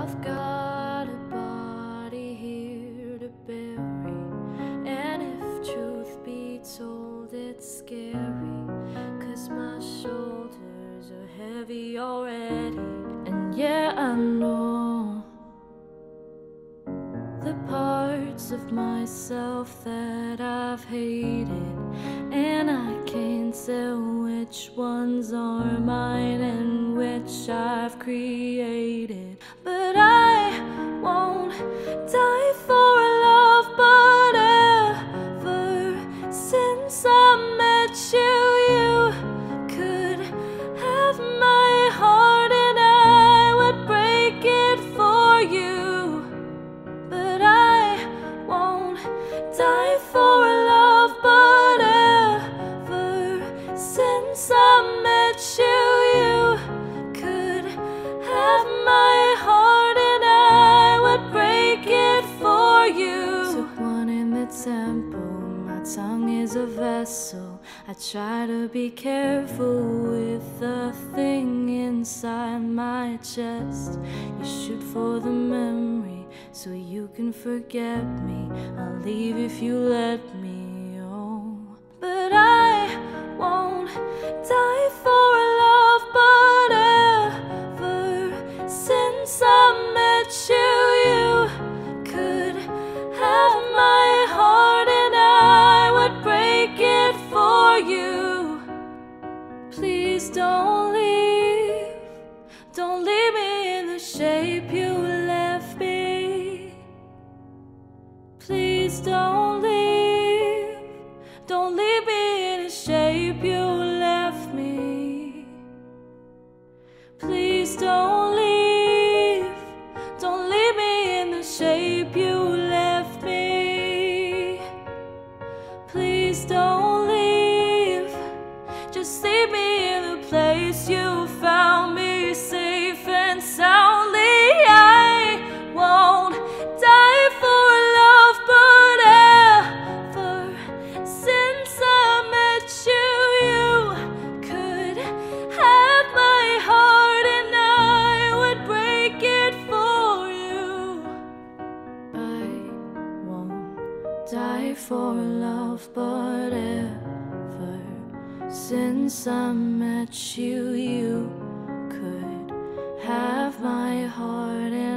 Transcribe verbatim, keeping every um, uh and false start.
I've got a body here to bury, and if truth be told, it's scary, 'cause my shoulders are heavy already. And yeah, I know the parts of myself that I've hated, and I can't tell which ones are mine and which I've created. But I won't die for a love, but ever since I met you, you could have my heart and I would break it for you. But I won't die for a love, but ever since I met you, you could have my heart and I would break it for you. Took one in the temple, my tongue is a vessel. I try to be careful with the thing inside my chest. You shoot for the memory so you can forget me. I'll leave if you let me, oh. But I won't die for a love, but ever since I met you, you could have my heart and I would break it for you. Please don't leave, don't leave me in the shape you left me. Please don't leave, don't leave me in the shape you left me. Please don't leave, don't leave me in the shape you left me. Please don't leave, just leave me in the place you found me, safe and soundly. I won't die for a love, but ever since I met you, you could have my heart and I would break it for you. I won't die for love, but ever since I met you, you could have my heart and